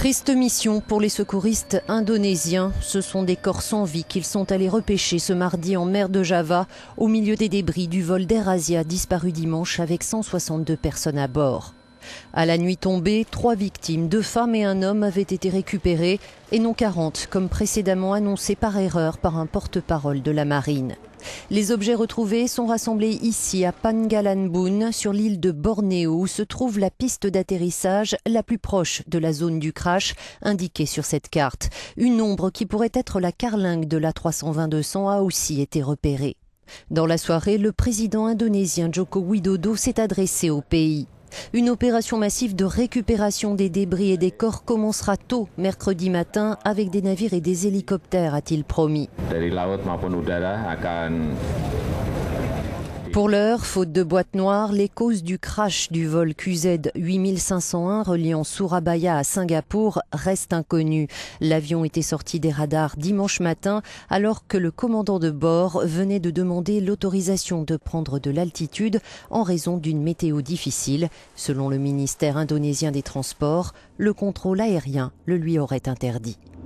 Triste mission pour les secouristes indonésiens. Ce sont des corps sans vie qu'ils sont allés repêcher ce mardi en mer de Java, au milieu des débris du vol d'AirAsia disparu dimanche avec 162 personnes à bord. À la nuit tombée, 3 victimes, 2 femmes et un homme, avaient été récupérées et non 40, comme précédemment annoncé par erreur par un porte-parole de la marine. Les objets retrouvés sont rassemblés ici à Pangalanbun, sur l'île de Bornéo, où se trouve la piste d'atterrissage la plus proche de la zone du crash, indiquée sur cette carte. Une ombre qui pourrait être la carlingue de l'A320-200 a aussi été repérée. Dans la soirée, le président indonésien Joko Widodo s'est adressé au pays. Une opération massive de récupération des débris et des corps commencera tôt mercredi matin avec des navires et des hélicoptères, a-t-il promis. Pour l'heure, faute de boîte noire, les causes du crash du vol QZ 8501 reliant Surabaya à Singapour restent inconnues. L'avion était sorti des radars dimanche matin alors que le commandant de bord venait de demander l'autorisation de prendre de l'altitude en raison d'une météo difficile. Selon le ministère indonésien des Transports, le contrôle aérien le lui aurait interdit.